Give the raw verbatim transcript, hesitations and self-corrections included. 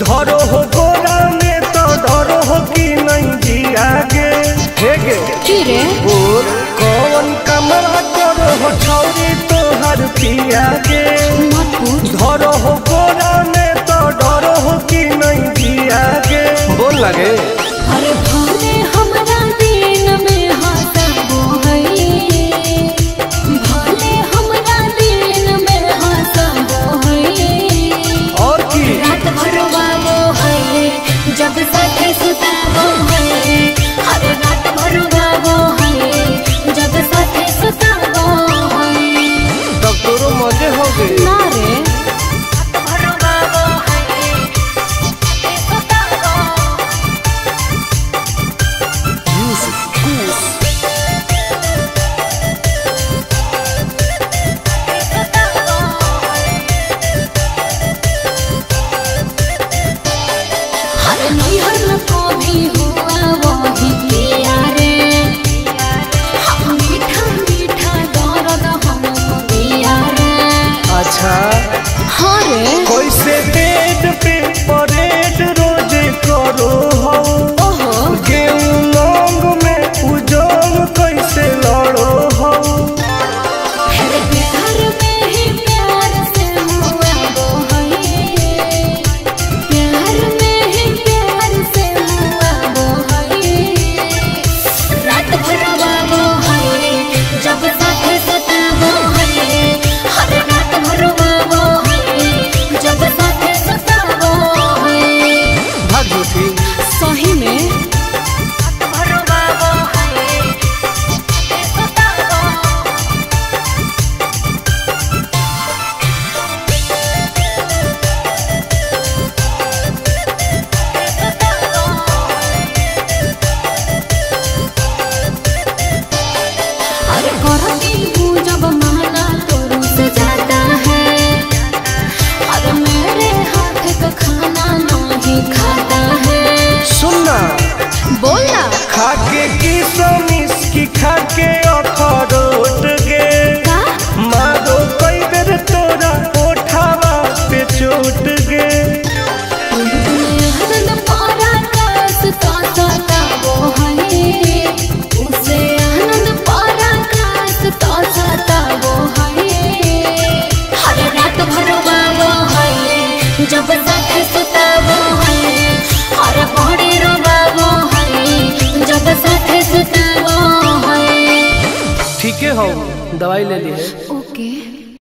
धरो हो गोरा में तो डरो हो कि नहीं जिया गे हेगे की रे और कौन कमरा करो हो छौरी तो हर पिया गे मत पूछ धरो हो गोरा में तो डरो हो कि नहीं जिया गे बोल लगे अरे भले हमरा दिन में हंसबो है भले हमरा दिन में हंसबो है और की रात भर बाबो है जब साथे सुताबो है अरे रात भर बाबो है जब साथे सुताबो है तब तोरो मजे हो गए ना रे रात भर बाबो है सुताबो हर नैहर को भी हुआ वही किया रे हम मीठा मीठा दर्द हम दिया रे अच्छा हाँ रे कैसे बेड पे परेड रोज करो हो ओहो गेहूं लौंग में उजोंग कैसे लड़ो हो फिर प्यार में ही प्यार से हुआ वो है प्यार में ही प्यार से हुआ वो है रात भर वो है जब साथे सताबो है हर रात भर वो है जब साथे सताबो है भाग झूठी सही में रात भर वो है सताबो अरे करती हूँ जब माना तो रुस जाता है अरे मेरे हाथ का खाना नहीं खाता है सुनना बोलना खाके की सोनिस की खाके अखरोट गे का मारो कई बेर तोरा ओठावा पे चोट गे आनंद पारा कास तो सताबो है उसे आनंद पारा कास तो सताबो है हर रात भर बाबो है जब साथे सुताबो है हर बड़े रो बाबो है जब साथे सुताबो है ठीक है हो दवाई ले ली है ओके